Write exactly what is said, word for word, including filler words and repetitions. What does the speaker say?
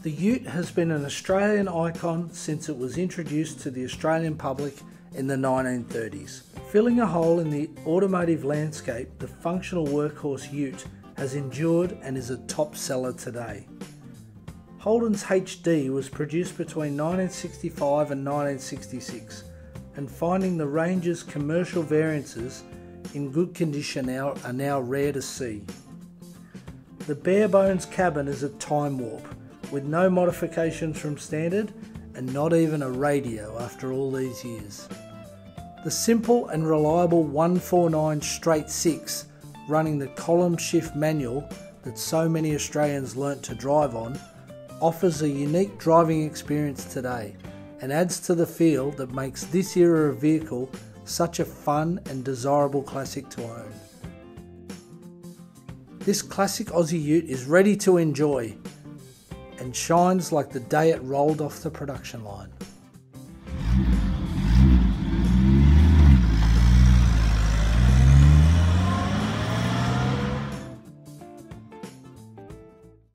The Ute has been an Australian icon since it was introduced to the Australian public in the nineteen thirties. Filling a hole in the automotive landscape, the functional workhorse Ute has endured and is a top seller today. Holden's H D was produced between nineteen sixty-five and nineteen sixty-six, and finding the Ranger's commercial variances in good condition are, are now rare to see. The bare bones cabin is a time warp, with no modifications from standard and not even a radio after all these years. The simple and reliable one forty-nine straight six running the column shift manual that so many Australians learnt to drive on offers a unique driving experience today and adds to the feel that makes this era of vehicle such a fun and desirable classic to own. This classic Aussie Ute is ready to enjoy and shines like the day it rolled off the production line.